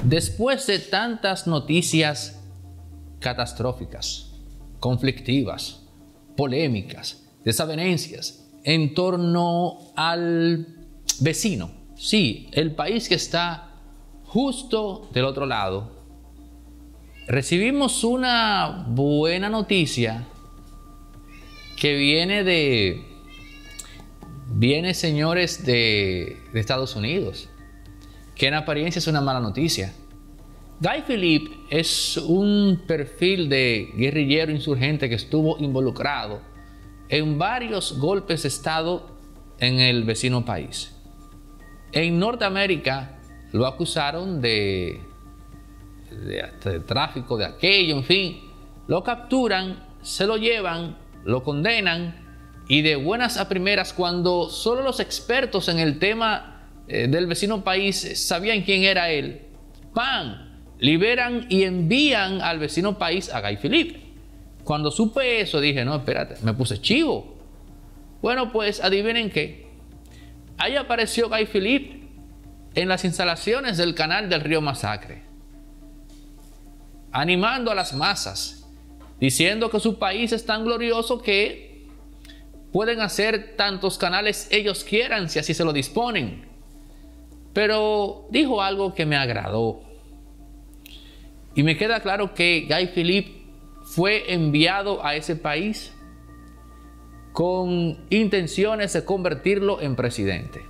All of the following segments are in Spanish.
Después de tantas noticias catastróficas, conflictivas, polémicas, desavenencias en torno al vecino, sí, el país que está justo del otro lado, recibimos una buena noticia que viene, señores, de Estados Unidos, que en apariencia es una mala noticia. Guy Philippe es un perfil de guerrillero insurgente que estuvo involucrado en varios golpes de Estado en el vecino país. En Norteamérica lo acusaron de tráfico de aquello, en fin. Lo capturan, se lo llevan, lo condenan y de buenas a primeras, cuando solo los expertos en el tema del vecino país sabían quién era él, ¡pam!, liberan y envían al vecino país a Guy Philippe. Cuando supe eso dije, no, espérate, me puse chivo. Bueno, pues adivinen qué. Ahí apareció Guy Philippe en las instalaciones del canal del río Masacre, animando a las masas, diciendo que su país es tan glorioso que pueden hacer tantos canales ellos quieran si así se lo disponen. Pero dijo algo que me agradó. Y me queda claro que Guy Philippe fue enviado a ese país con intenciones de convertirlo en presidente.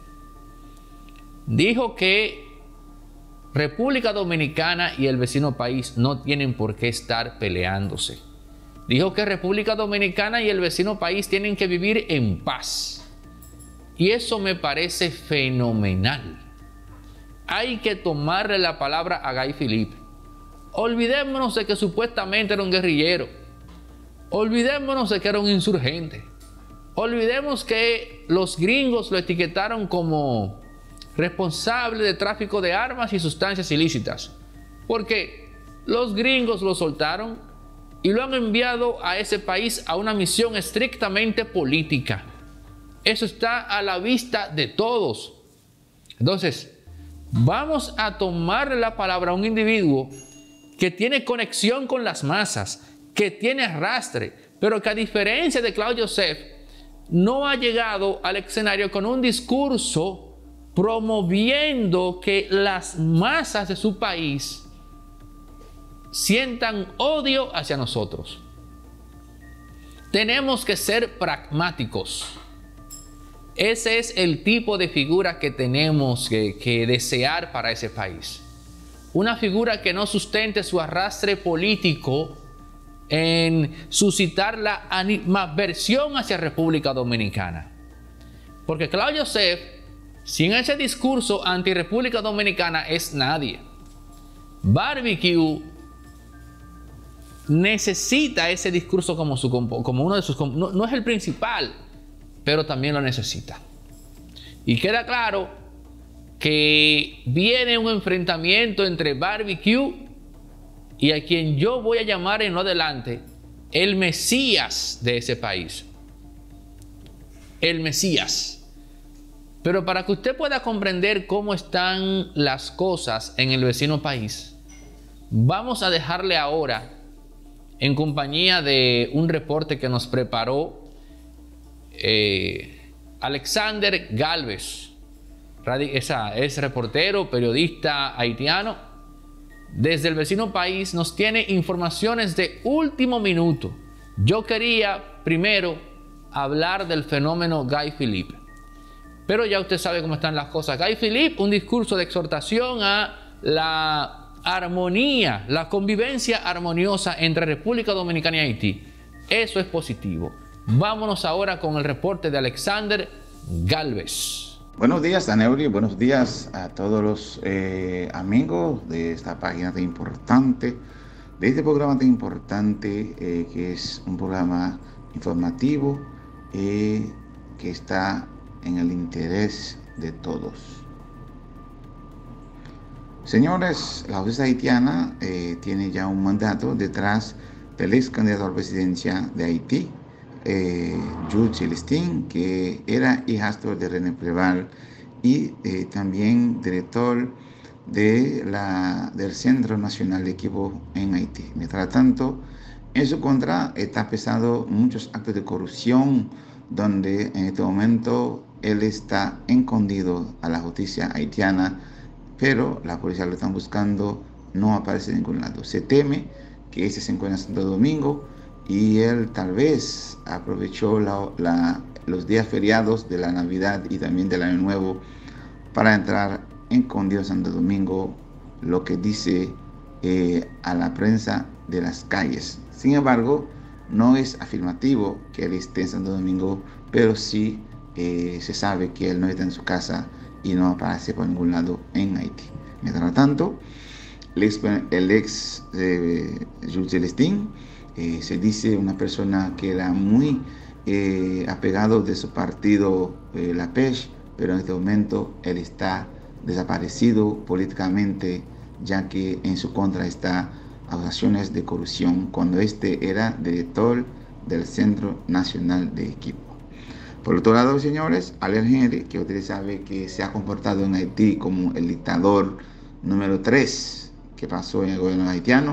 Dijo que República Dominicana y el vecino país no tienen por qué estar peleándose. Dijo que República Dominicana y el vecino país tienen que vivir en paz. Y eso me parece fenomenal. Hay que tomarle la palabra a Guy Philippe. Olvidémonos de que supuestamente era un guerrillero. Olvidémonos de que era un insurgente. Olvidemos que los gringos lo etiquetaron como responsable de tráfico de armas y sustancias ilícitas. Porque los gringos lo soltaron y lo han enviado a ese país a una misión estrictamente política. Eso está a la vista de todos. Entonces, vamos a tomarle la palabra a un individuo que tiene conexión con las masas, que tiene arrastre, pero que a diferencia de Claude Joseph, no ha llegado al escenario con un discurso promoviendo que las masas de su país sientan odio hacia nosotros. Tenemos que ser pragmáticos. Ese es el tipo de figura que tenemos que desear para ese país. Una figura que no sustente su arrastre político en suscitar la animadversión hacia República Dominicana. Porque Claude Joseph, sin ese discurso anti-República Dominicana, es nadie. Barbecue necesita ese discurso como uno de sus... No es el principal, pero también lo necesita. Y queda claro que viene un enfrentamiento entre Barbecue y a quien yo voy a llamar en lo adelante el Mesías de ese país. El Mesías. Pero para que usted pueda comprender cómo están las cosas en el vecino país, vamos a dejarle ahora, en compañía de un reporte que nos preparó Alexander Galvez. Es reportero, periodista haitiano. Desde el vecino país nos tiene informaciones de último minuto. Yo quería primero hablar del fenómeno Guy Philippe, pero ya usted sabe cómo están las cosas. Guy Philippe, un discurso de exhortación a la armonía, la convivencia armoniosa entre República Dominicana y Haití. Eso es positivo. Vámonos ahora con el reporte de Alexander Galvez. Buenos días, Daneuri. Buenos días a todos los amigos de esta página tan importante, de este programa tan importante, que es un programa informativo que está en el interés de todos. Señores, la justicia haitiana tiene ya un mandato detrás del ex candidato a la presidencia de Haití, Jules Celestin, que era hijastro de René Preval y también director del Centro Nacional de Equipo en Haití. Mientras tanto, en su contra está pesado muchos actos de corrupción, donde en este momento él está escondido a la justicia haitiana, pero la policía lo están buscando, no aparece en ningún lado. Se teme que ese se encuentra en Santo Domingo y él tal vez aprovechó los días feriados de la Navidad y también del Año Nuevo para entrar escondido en Santo Domingo, lo que dice a la prensa de las calles. Sin embargo, no es afirmativo que él esté en Santo Domingo, pero sí se sabe que él no está en su casa y no aparece por ningún lado en Haití. Mientras tanto, el ex Jules Celestín se dice una persona que era muy apegado de su partido, la PES, pero en este momento él está desaparecido políticamente, ya que en su contra está acusaciones de corrupción cuando este era director del Centro Nacional de Equipo. Por otro lado, señores, Ariel Henry, que ustedes saben que se ha comportado en Haití como el dictador número 3 que pasó en el gobierno haitiano,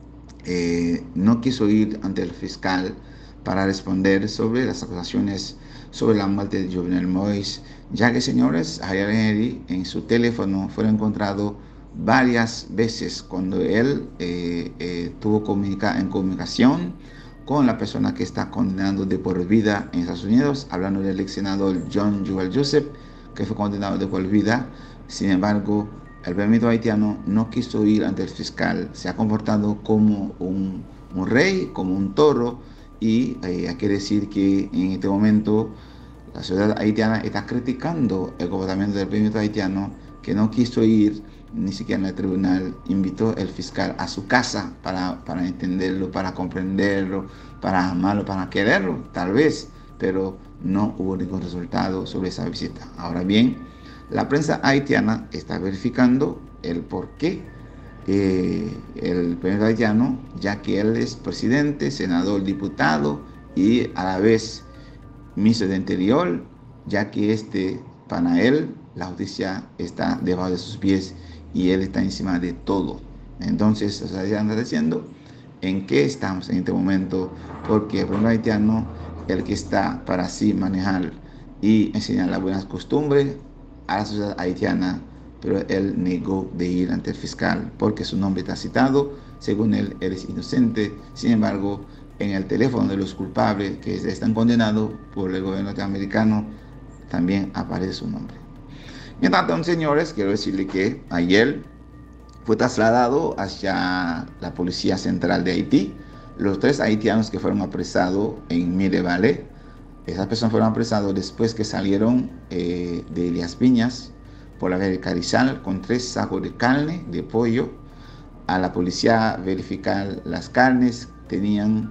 no quiso ir ante el fiscal para responder sobre las acusaciones sobre la muerte de Jovenel Moïse, ya que, señores, Ariel Henry en su teléfono fue encontrado varias veces cuando él tuvo en comunicación con la persona que está condenado de por vida en Estados Unidos, hablando del ex senador John Joel Joseph, que fue condenado de por vida. Sin embargo, el permiso haitiano no quiso ir ante el fiscal, se ha comportado como un rey, como un toro, y hay que decir que en este momento la sociedad haitiana está criticando el comportamiento del permiso haitiano, que no quiso ir ni siquiera en el tribunal, invitó el fiscal a su casa para entenderlo, para comprenderlo, para amarlo, para quererlo, tal vez, pero no hubo ningún resultado sobre esa visita. Ahora bien, la prensa haitiana está verificando el por qué el presidente haitiano, ya que él es presidente, senador, diputado y a la vez ministro de Interior, ya que para él, la justicia está debajo de sus pies y él está encima de todo. Entonces, o sea, ya anda diciendo en qué estamos en este momento, porque el pueblo haitiano, el que está para así manejar y enseñar las buenas costumbres a la sociedad haitiana, pero él negó de ir ante el fiscal porque su nombre está citado, según él es inocente. Sin embargo, en el teléfono de los culpables que están condenados por el gobierno norteamericano también aparece su nombre. Mientras tanto, señores, quiero decirles que ayer fue trasladado hacia la Policía Central de Haití los 3 haitianos que fueron apresados en Mille-Vallée. Esas personas fueron apresados después que salieron de Elías Piñas por la vía de Carizal con 3 sacos de carne de pollo. A la policía verificar las carnes, tenían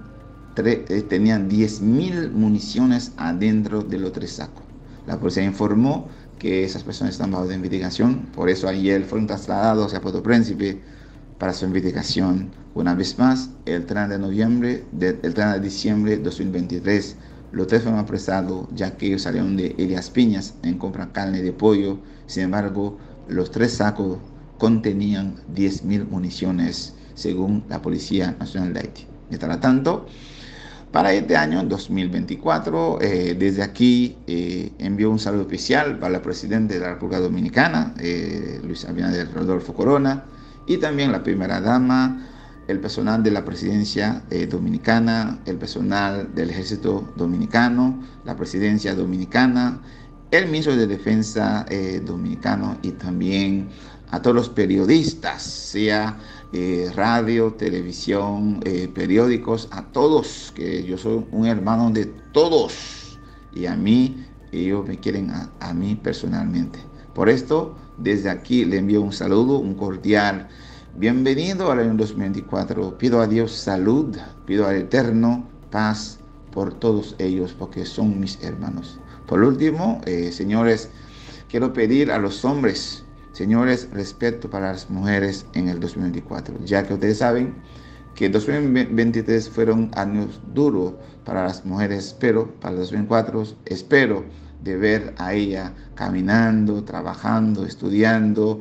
10.000 municiones adentro de los 3 sacos. La policía informó que esas personas están bajo de investigación, por eso ayer fueron trasladados hacia Puerto Príncipe para su investigación. Una vez más, el 30 de diciembre de 2023, los 3 fueron apresados ya que ellos salieron de Elías Piñas en comprar carne de pollo. Sin embargo, los 3 sacos contenían 10.000 municiones, según la Policía Nacional de Haití. Mientras tanto, para este año 2024, desde aquí envío un saludo especial para el presidente de la República Dominicana, Luis Abinader Rodolfo Corona, y también la primera dama, el personal de la presidencia dominicana, el personal del ejército dominicano, la presidencia dominicana, el ministro de Defensa dominicano y también a todos los periodistas, sea radio, televisión, periódicos, a todos, que yo soy un hermano de todos y a mí, ellos me quieren a mí personalmente. Por esto, desde aquí le envío un saludo, un cordial bienvenido al año 2024. Pido a Dios salud, pido al Eterno paz por todos ellos, porque son mis hermanos. Por último, señores, quiero pedir a los hombres, señores, respeto para las mujeres en el 2024, ya que ustedes saben que 2023 fueron años duros para las mujeres, pero para el 2024 espero de ver a ella caminando, trabajando, estudiando,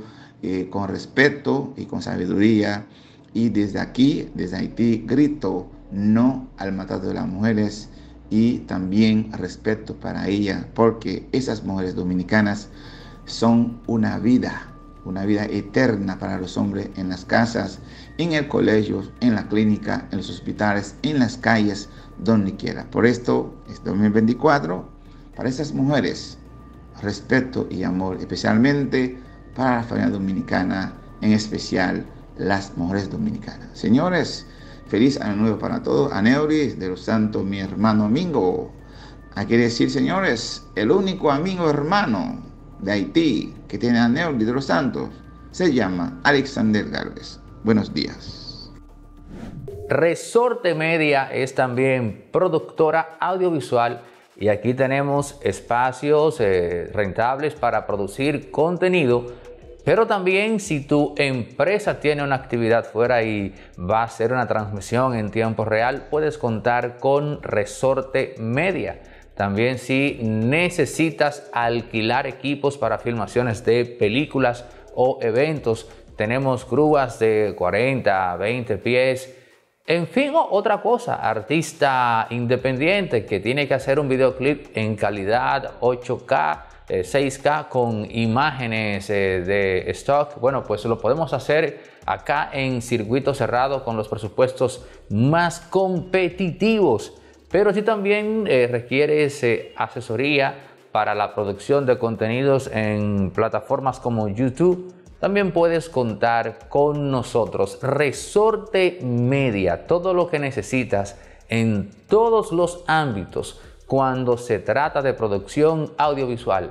con respeto y con sabiduría. Y desde aquí, desde Haití, grito no al maltrato de las mujeres y también respeto para ellas, porque esas mujeres dominicanas son una vida eterna para los hombres en las casas, en el colegio, en la clínica, en los hospitales, en las calles, donde quiera. Por esto, este 2024, para esas mujeres, respeto y amor, especialmente para la familia dominicana, en especial las mujeres dominicanas. Señores, feliz año nuevo para todos. Aneuri de los Santos, mi hermano amigo. Aquí decir, señores, el único amigo hermano de Haití que tiene Aneuri de los Santos se llama Alexander Galvez. Buenos días. Resorte Media es también productora audiovisual y aquí tenemos espacios rentables para producir contenido. Pero también si tu empresa tiene una actividad fuera y va a hacer una transmisión en tiempo real, puedes contar con Resorte Media. También si necesitas alquilar equipos para filmaciones de películas o eventos, tenemos grúas de 40, 20 pies. En fin, otra cosa, artista independiente que tiene que hacer un videoclip en calidad 8K, 6K con imágenes de stock, bueno, pues lo podemos hacer acá en circuito cerrado con los presupuestos más competitivos. Pero si también requieres asesoría para la producción de contenidos en plataformas como YouTube, también puedes contar con nosotros. Resorte Media, todo lo que necesitas en todos los ámbitos cuando se trata de producción audiovisual.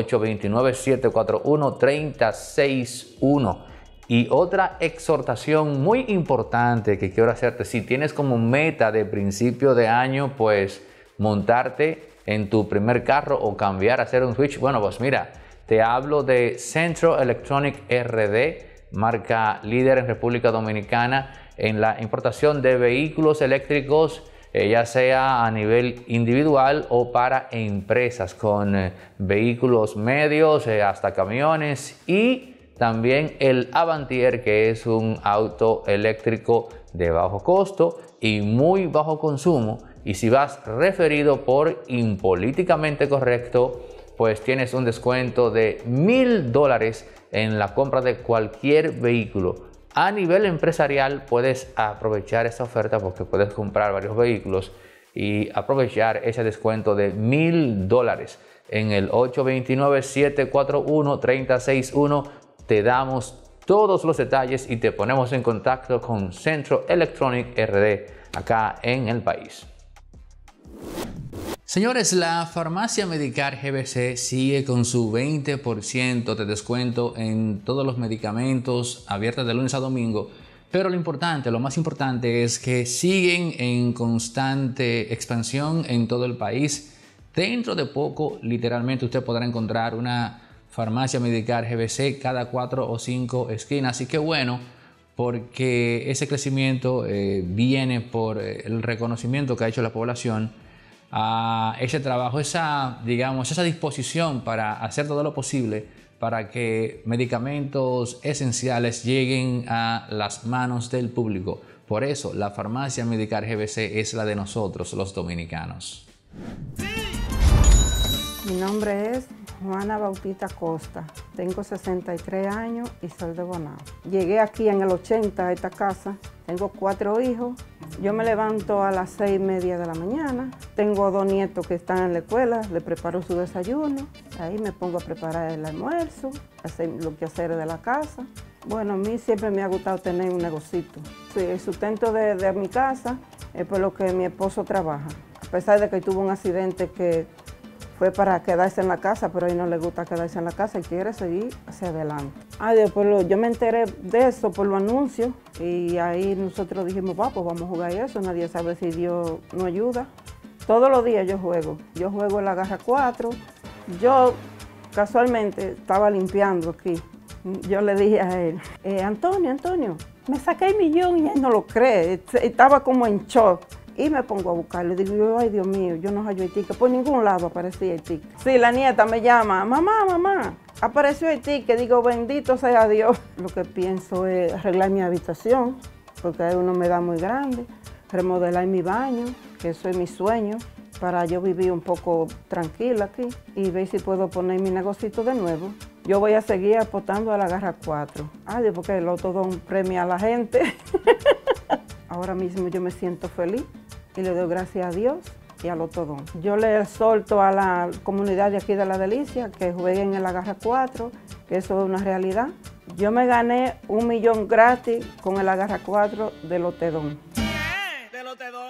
829-741-3061. Y otra exhortación muy importante que quiero hacerte: si tienes como meta de principio de año, pues montarte en tu primer carro o cambiar, hacer un switch, bueno, pues mira, te hablo de Centro Electronic RD, marca líder en República Dominicana en la importación de vehículos eléctricos, ya sea a nivel individual o para empresas, con vehículos medios hasta camiones, y también el Avantier, que es un auto eléctrico de bajo costo y muy bajo consumo. Y si vas referido por Impolíticamente Correcto, pues tienes un descuento de $1000 en la compra de cualquier vehículo. A nivel empresarial puedes aprovechar esta oferta porque puedes comprar varios vehículos y aprovechar ese descuento de $1000 en el 829-741-3061. Te damos todos los detalles y te ponemos en contacto con Centro Electronic RD acá en el país. Señores, la farmacia Medicar GBC sigue con su 20% de descuento en todos los medicamentos, abiertas de lunes a domingo. Pero lo más importante es que siguen en constante expansión en todo el país. Dentro de poco, literalmente, usted podrá encontrar una farmacia Medicar GBC cada 4 o 5 esquinas. Así que bueno, porque ese crecimiento viene por el reconocimiento que ha hecho la población a ese trabajo, esa disposición para hacer todo lo posible para que medicamentos esenciales lleguen a las manos del público. Por eso la farmacia Medicar GBC es la de nosotros, los dominicanos. Mi nombre es Juana Bautista Costa, tengo 63 años y soy de Bonao. Llegué aquí en el 80 a esta casa, tengo 4 hijos, yo me levanto a las 6:30 de la mañana, tengo 2 nietos que están en la escuela, les preparo su desayuno, ahí me pongo a preparar el almuerzo, hacer los quehaceres de la casa. Bueno, a mí siempre me ha gustado tener un negocito. Sí, el sustento de mi casa es por lo que mi esposo trabaja, a pesar de que tuvo un accidente que fue para quedarse en la casa, pero a él no le gusta quedarse en la casa y quiere seguir hacia adelante. Yo me enteré de eso por los anuncios y ahí nosotros dijimos, pues vamos a jugar eso, nadie sabe si Dios nos ayuda. Todos los días yo juego en la garra 4. Yo casualmente estaba limpiando aquí. Yo le dije a él, Antonio, me saqué el millón, y él no lo cree, estaba como en shock. Y me pongo a buscarlo. Digo yo, ay Dios mío, yo no hallo el ticket. Por ningún lado aparecía el ticket. Sí, la nieta me llama, mamá, apareció el ticket. Digo, bendito sea Dios. Lo que pienso es arreglar mi habitación, porque hay una humedad muy grande. Remodelar mi baño, que eso es mi sueño, para yo vivir un poco tranquila aquí y ver si puedo poner mi negocito de nuevo. Yo voy a seguir apostando a la Garra 4. Ay, porque el Lotodón premia a la gente. Ahora mismo yo me siento feliz y le doy gracias a Dios y al Lotodón. Yo le exhorto a la comunidad de aquí de La Delicia que jueguen en la Garra 4, que eso es una realidad. Yo me gané 1 millón gratis con el Agarra 4 de Lotedón. De Lotedón.